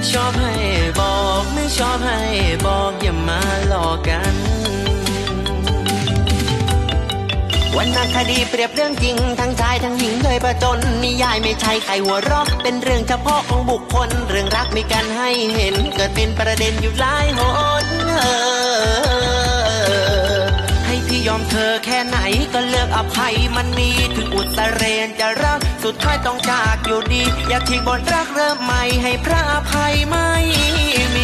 ชอบให้บอกไม่ชอบให้บอกอย่ามาหลอกกันวรรณคดีเปรียบเรื่องจริงทั้งชายทั้งหญิงเลยประจนนิยายไม่ใช่ใครหัวเราะเป็นเรื่องเฉพาะของบุคคลเรื่องรักมีกันให้เห็นเกิดเป็นประเด็นอยู่หลายหนให้พี่ยอมเธอแค่ไหนก็เลือกอภัยมันมีถึงอุตเรนจะรักสุดท้ายต้องจากอยู่ดีอยากทิ้งบทรักเริ่มใหม่ให้พระอภัยไม่มี